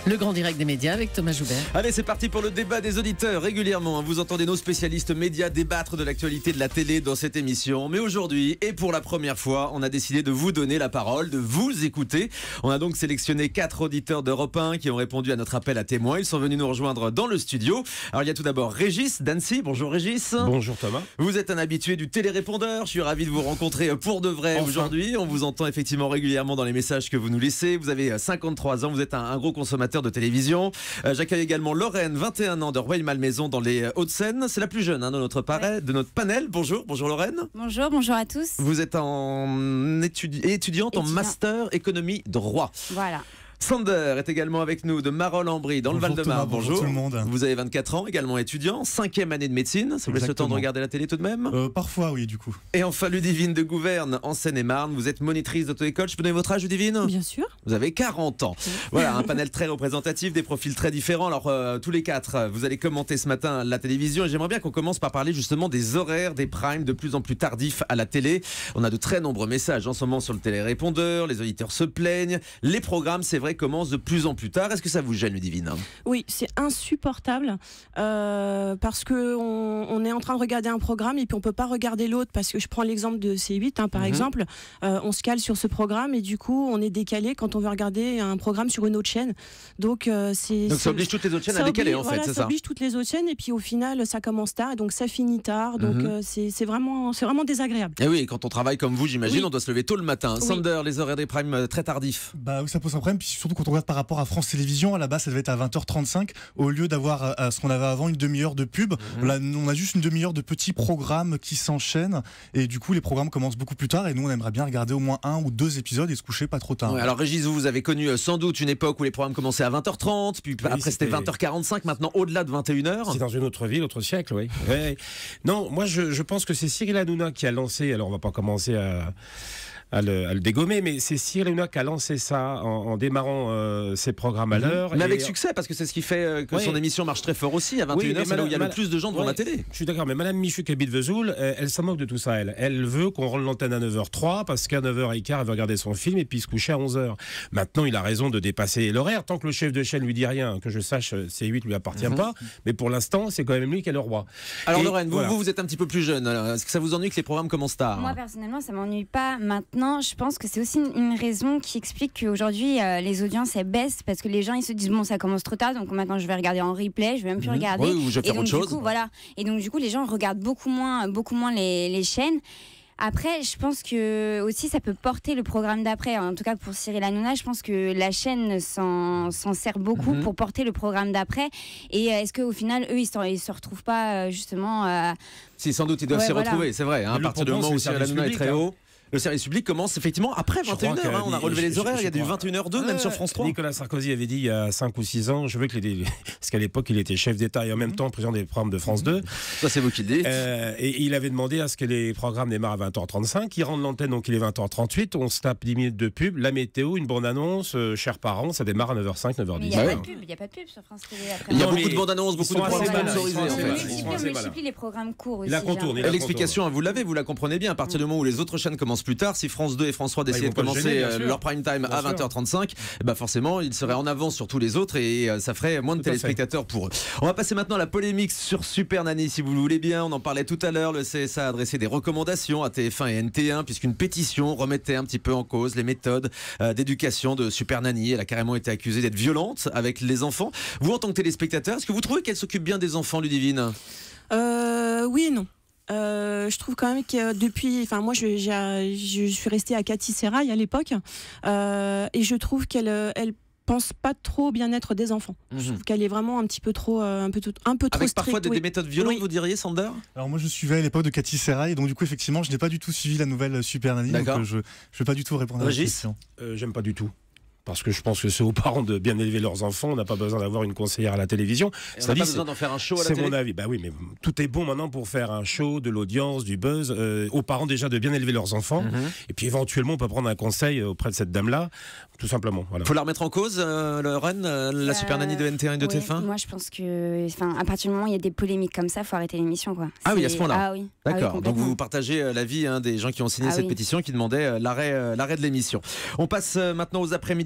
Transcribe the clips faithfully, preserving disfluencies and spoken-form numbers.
Le grand direct des médias avec Thomas Joubert. Allez, c'est parti pour le débat des auditeurs. Régulièrement, vous entendez nos spécialistes médias débattre de l'actualité de la télé dans cette émission. Mais aujourd'hui, et pour la première fois, on a décidé de vous donner la parole, de vous écouter. On a donc sélectionné quatre auditeurs d'Europe un qui ont répondu à notre appel à témoins. Ils sont venus nous rejoindre dans le studio. Alors, il y a tout d'abord Régis d'Annecy. Bonjour Régis. Bonjour Thomas. Vous êtes un habitué du télérépondeur. Je suis ravi de vous rencontrer pour de vrai enfin. aujourd'hui. On vous entend effectivement régulièrement dans les messages que vous nous laissez. Vous avez cinquante-trois ans. Vous êtes un, un gros consommateur de télévision. Euh, J'accueille également Lorraine, vingt et un ans, de Rueil-Malmaison dans les Hauts-de-Seine. C'est la plus jeune hein, de, notre ouais. de notre panel. Bonjour, bonjour Lorraine. Bonjour, bonjour à tous. Vous êtes en étudi étudiante Étudiant. en master économie droit. Voilà. Sander est également avec nous de Marolles-en-Brie dans bonjour le Val-de-Marne. Bonjour. bonjour tout le monde. Vous avez vingt-quatre ans, également étudiant, cinquième année de médecine. Ça vous laisse le temps de regarder la télé tout de même euh, Parfois, oui, du coup. Et enfin, Ludivine de Gouverne en Seine-et-Marne. Vous êtes monitrice d'auto-école. Je peux donner votre âge, Ludivine? Bien sûr. Vous avez quarante ans. Oui. Voilà, un panel très représentatif, des profils très différents. Alors, euh, tous les quatre, vous allez commenter ce matin la télévision. Et j'aimerais bien qu'on commence par parler justement des horaires, des primes de plus en plus tardifs à la télé. On a de très nombreux messages en ce moment sur le télérépondeur. Les auditeurs se plaignent. Les programmes, c'est vrai, commencent de plus en plus tard. Est-ce que ça vous gêne, Ludivine? Oui, c'est insupportable euh, parce que on, on est en train de regarder un programme et puis on peut pas regarder l'autre parce que je prends l'exemple de C huit hein, par mm-hmm. exemple, euh, on se cale sur ce programme et du coup on est décalé quand on veut regarder un programme sur une autre chaîne. Donc euh, c'est donc ça oblige toutes les autres chaînes à décaler oblige, en fait, voilà, c'est ça. Ça oblige toutes les autres chaînes et puis au final ça commence tard et donc ça finit tard. Donc mm-hmm. euh, c'est vraiment c'est vraiment désagréable. Et oui, quand on travaille comme vous, j'imagine, oui. on doit se lever tôt le matin. Oui. Sander, les horaires des primes très tardifs. Bah oui, ça pose un problème, puis surtout quand on regarde par rapport à France Télévisions, à la base ça devait être à vingt heures trente-cinq au lieu d'avoir euh, ce qu'on avait avant, une demi-heure de pub. Mmh. Là, on a juste une demi-heure de petits programmes qui s'enchaînent et du coup les programmes commencent beaucoup plus tard et nous on aimerait bien regarder au moins un ou deux épisodes et se coucher pas trop tard. Ouais, alors Régis, vous, vous avez connu euh, sans doute une époque où les programmes commençaient à vingt heures trente, puis oui, après c'était vingt heures quarante-cinq, maintenant au-delà de vingt et une heures. C'est dans une autre ville, autre siècle, oui. Ouais. Non, moi je, je pense que c'est Cyril Hanouna qui a lancé, alors on va pas commencer à... À le, à le dégommer, mais c'est Cyril Hanouna qui a lancé ça en, en démarrant euh, ses programmes à l'heure. Mais avec succès, parce que c'est ce qui fait euh, que ouais. son émission marche très fort aussi. À vingt et une heures, oui, c'est là où il y a le plus de gens devant ouais, la télé. Je suis d'accord, mais Madame Michu qui habite Vesoul, elle, elle s'en moque de tout ça. Elle, elle veut qu'on rende l'antenne à neuf heures trois parce qu'à neuf heures quinze, elle veut regarder son film et puis se coucher à onze heures. Maintenant, il a raison de dépasser l'horaire. Tant que le chef de chaîne lui dit rien, que je sache, C huit lui appartient mm-hmm. pas. Mais pour l'instant, c'est quand même lui qui est le roi. Alors et Lorraine, voilà. vous, vous, vous êtes un petit peu plus jeune. Est-ce que ça vous ennuie que les programmes commencent tard? Moi, personnellement, ça m'ennuie pas. Maintenant, je pense que c'est aussi une raison qui explique qu'aujourd'hui euh, les audiences elles baissent parce que les gens ils se disent bon ça commence trop tard donc maintenant je vais regarder en replay, je vais même plus mmh. regarder. Oui, ou je vais faire et donc, autre du chose. Coup, voilà. Et donc du coup les gens regardent beaucoup moins, beaucoup moins les, les chaînes. Après, je pense que aussi ça peut porter le programme d'après. En tout cas pour Cyril Hanouna, je pense que la chaîne s'en sert beaucoup mmh. pour porter le programme d'après. Et est-ce qu'au final, eux, ils ne se retrouvent pas justement euh... Si, sans doute, ils doivent ouais, s'y voilà. retrouver, c'est vrai. Hein, à partir du moment où Cyril Hanouna est très haut. Le service public commence effectivement après vingt et une heures. Hein, on a relevé les horaires, il y a du vingt et une heures deux, même sur France trois. Nicolas Sarkozy avait dit il y a cinq ou six ans, je veux que les. Parce qu'à l'époque, il était chef d'État et en même temps président des programmes de France deux. Ça, c'est vous qui le dites. Euh, et il avait demandé à ce que les programmes démarrent à vingt heures trente-cinq. Ils rendent l'antenne, donc il est vingt heures trente-huit. On se tape dix minutes de pub, la météo, une bande-annonce, euh, chers parents, ça démarre à neuf heures cinq, neuf heures dix. Il n'y a, bah ouais. a pas de pub sur France Télé après. Il y a beaucoup de bandes-annonces, beaucoup de programmes sponsorisés. On multiplie les programmes courts aussi. L'explication, vous l'avez, vous la comprenez bien. À partir du moment où les autres chaînes commencent plus tard, si France deux et France trois décidaient de commencer gêner, leur prime time bien à vingt heures trente-cinq, bah forcément ils seraient en avance sur tous les autres et ça ferait moins de tout téléspectateurs pour eux. On va passer maintenant à la polémique sur Super Nanny si vous le voulez bien. On en parlait tout à l'heure. Le C S A a adressé des recommandations à T F un et N T un puisqu'une pétition remettait un petit peu en cause les méthodes euh, d'éducation de Super Nanny. Elle a carrément été accusée d'être violente avec les enfants. Vous en tant que téléspectateur, est-ce que vous trouvez qu'elle s'occupe bien des enfants, Ludivine? euh, Oui et non. Euh, je trouve quand même que depuis, enfin moi je, je suis restée à Cathy Serrail à l'époque euh, et je trouve qu'elle elle pense pas trop au bien-être des enfants. Mmh. Je trouve qu'elle est vraiment un petit peu trop, euh, un peu, un peu trop avec strict, parfois des, oui. des méthodes violentes, oui. Vous diriez, Sander? Alors moi je suivais à l'époque de Cathy Serrail, donc du coup effectivement je n'ai pas du tout suivi la nouvelle Super Nanny, donc euh, je ne vais pas du tout répondre Régis. à la question. Euh, J'aime pas du tout. Parce que je pense que c'est aux parents de bien élever leurs enfants. On n'a pas besoin d'avoir une conseillère à la télévision. On n'a pas besoin d'en faire un show à la télé. C'est mon avis. Bah oui, mais tout est bon maintenant pour faire un show, de l'audience, du buzz. Euh, aux parents déjà de bien élever leurs enfants. Mm-hmm. Et puis éventuellement, on peut prendre un conseil auprès de cette dame-là, tout simplement. Voilà. Faut la remettre en cause, euh, Lorraine, euh, la euh, Super Nanny de N T un et de oui, T F un. Moi, je pense que, enfin, à partir du moment où il y a des polémiques comme ça, faut arrêter l'émission, quoi. Ah oui, à ce point-là. Ah oui. D'accord. Ah oui, donc vous partagez euh, l'avis hein, des gens qui ont signé ah cette oui. pétition, qui demandaient euh, l'arrêt, euh, l'arrêt de l'émission. On passe euh, maintenant aux après-midi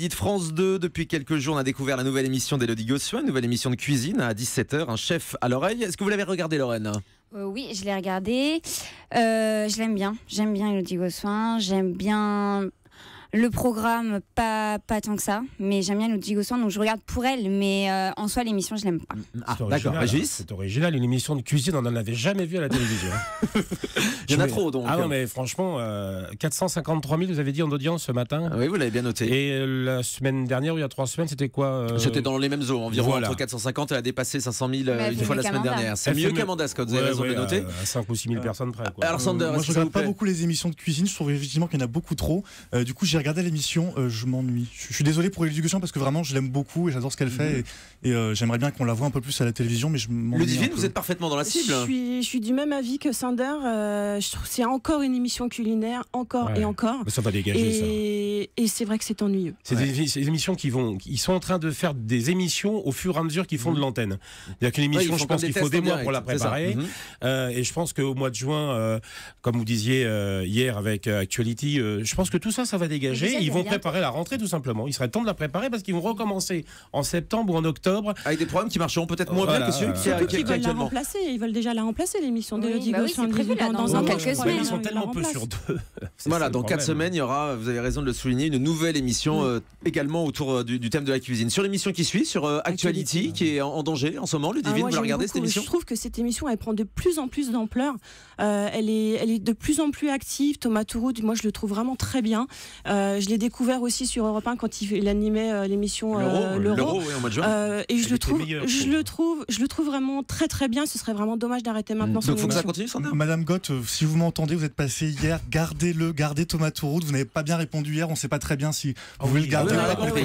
l'après-midi de France deux. Depuis quelques jours, on a découvert la nouvelle émission d'Élodie Gossuin, une nouvelle émission de cuisine à dix-sept heures, un chef à l'oreille. Est-ce que vous l'avez regardé, Lorraine ? Euh, oui, je l'ai regardé. Euh, je l'aime bien. J'aime bien Élodie Gossuin. J'aime bien le programme, pas, pas tant que ça. Mais j'aime bien Élodie Gossuin, donc je regarde pour elle. Mais euh, en soi, l'émission, je l'aime pas. Ah, d'accord. Régis ? C'est original. Une émission de cuisine, on n'en avait jamais vu à la télévision. Il y en a trop, donc. Ah non, mais franchement, euh, quatre cent cinquante-trois mille, vous avez dit en audience ce matin. Oui, vous l'avez bien noté. Et la semaine dernière, ou il y a trois semaines, c'était quoi euh... C'était dans les mêmes eaux, environ voilà. Entre quatre cent cinquante, elle a dépassé cinq cent mille bah, une fois la semaine dernière. C'est mieux qu'Amanda Scott, vous avez ouais, raison de ouais, le noter. À cinq ou six mille personnes près. Quoi. Alors, Sander, euh, moi, je regarde pas beaucoup les émissions de cuisine. Je trouve effectivement qu'il y en a beaucoup trop. Euh, du coup, j'ai regardé l'émission. Euh, je m'ennuie. Je, je suis désolé pour Élodie Gossuin parce que vraiment, je l'aime beaucoup et j'adore ce qu'elle fait. Mm-hmm. Et, et euh, j'aimerais bien qu'on la voit un peu plus à la télévision, mais je m'ennuie. Ludivine, vous êtes parfaitement dans la cible. Je suis, je suis du même avis que Sander. Euh, je trouve c'est encore une émission culinaire, encore ouais. et encore. Mais ça va dégager et, ça. Et c'est vrai que c'est ennuyeux. C'est ouais. des, des émissions qui vont, ils sont en train de faire des émissions au fur et à mesure qu'ils font mmh. de l'antenne. C'est-à-dire qu'une émission, ouais, je pense qu'il faut des mois pour la préparer. Mmh. Euh, et je pense qu'au mois de juin, euh, comme vous disiez euh, hier avec euh, Actuality, euh, je pense que tout ça, ça va dégager. Ils vont préparer la rentrée tout simplement. Il serait temps de la préparer parce qu'ils vont recommencer en septembre ou en octobre. Avec des programmes qui marcheront peut-être moins voilà, bien que ceux qui Surtout qu'ils veulent la remplacer. Ils veulent déjà la remplacer, l'émission d'Élodie Gossuin. Dans un quelques semaines. Ils sont tellement peu sur deux. Voilà, dans quatre semaines, il y aura, vous avez raison de le souligner, une nouvelle émission mmh. euh, également autour euh, du, du thème de la cuisine. Sur l'émission qui suit, sur euh, Actuality, Actuality, qui est en, en danger en ce moment, Ludivine, ah, moi, vous la regardez beaucoup. Cette émission ? Je trouve que cette émission, elle prend de plus en plus d'ampleur. Euh, elle, est, elle est de plus en plus active. Thomas Touroud, moi, je le trouve vraiment très bien. Euh, je l'ai découvert aussi sur Europe un quand il, il animait euh, l'émission euh, L'Euro. L'Euro, oui, en mois de juin. Euh, et je le, trouve, je, le trouve, je le trouve vraiment très très bien. Ce serait vraiment dommage d'arrêter maintenant mmh. Donc, son faut émission. Que ça continue, Sandra ? Madame Gott, euh, si vous m'entendez, vous êtes passé hier, gardez-le, gardez Thomas Touroud. Vous n'avez pas bien répondu hier, on ne sait pas très bien si vous voulez le garder.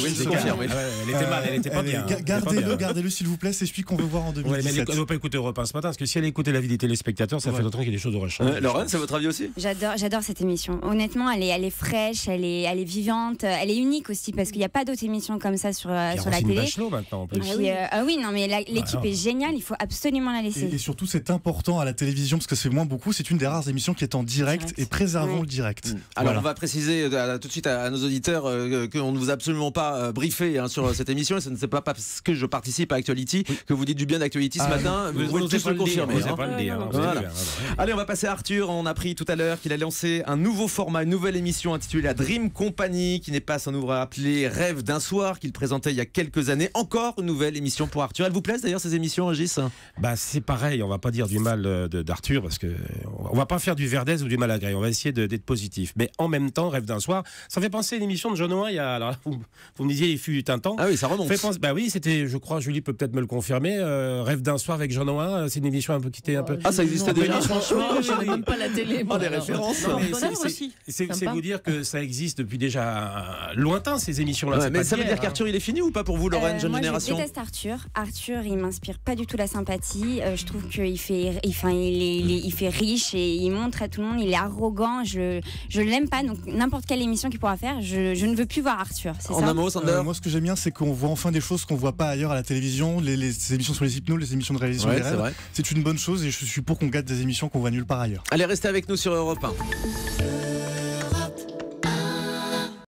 Elle était mal, elle était pas bien. Gardez-le, gardez-le s'il vous plaît, c'est celui qu'on veut voir en deux mille dix-sept. Ouais, mais elle ne doit pas écouter Europe un ce matin, parce que si elle écoutait l'avis des téléspectateurs, ça ouais. fait longtemps qu'il y a des choses auraient changé. Ouais, Lorraine, c'est votre avis aussi ? J'adore, j'adore cette émission. Honnêtement, elle est, elle est fraîche, elle est, elle est vivante, elle est unique aussi, parce qu'il n'y a pas d'autres émissions comme ça sur, euh, sur la télé. Bachelot maintenant, en plus. Ah oui, euh, ah oui, non, mais l'équipe est géniale, il faut absolument la laisser. Et, et surtout, c'est important à la télévision, parce que c'est moins beaucoup, c'est une des rares émissions qui est en direct, direct. et préservons ouais. le direct. Mmh. Alors, voilà. On va préciser euh, tout de suite à, à nos auditeurs euh, qu'on ne vous a absolument pas euh, briefé hein, sur cette émission, et ce n'est pas parce que je participe à Actuality oui. que vous dites du bien d'Actuality ce ah, matin. Vous pouvez tous le confirmer. Allez, on va passer à Arthur. On a appris tout à l'heure qu'il a lancé un nouveau format, une nouvelle émission intitulée La Dream Company, qui n'est pas sans nous rappeler Rêve d'un soir qu'il présentait il y a quelques années. Encore une nouvelle émission pour Arthur. Elle vous plaise d'ailleurs ces émissions, Régis ? Bah c'est pareil. On va pas dire du mal d'Arthur parce que on va pas faire du Verdez ou du Malagré. On va essayer d'être positif. Mais en même temps, Rêve d'un soir, ça fait penser à une émission de Jean Nouin. Il y a, alors, vous, vous me disiez il fut un temps. Ah oui, ça remonte. Fait penser, bah oui, c'était, je crois, Julie peut peut-être me le confirmer. Euh, Rêve d'un soir avec Jean Nouin. C'est une émission un peu qui était un peu. Ah ça existait déjà. Franchement, je n'ai même pas la télé. Moi, des références. C'est vous dire que ça existe depuis déjà lointain ces émissions-là. Ouais, mais ça veut dire qu'Arthur il est fini ou pas pour vous, Lorraine, euh, jeune moi, génération ? Je déteste Arthur. Arthur, il m'inspire pas du tout la sympathie. Euh, je trouve qu'il fait, enfin, il, est, il, est, il fait riche et il montre à tout le monde. Il est arrogant. Je, je l'aime pas. Donc n'importe quelle émission qu'il pourra faire, je, je ne veux plus voir Arthur. En un mot, Sander ? euh, Moi, ce que j'aime bien, c'est qu'on voit enfin des choses qu'on voit pas ailleurs à la télévision. Les, les émissions sur les hypnos, les émissions de réalisation ouais, des rêves. C'est une bonne chose et je suis pour qu'on gâte des émissions qu'on voit nulle part ailleurs. Allez, restez avec nous sur Europe un.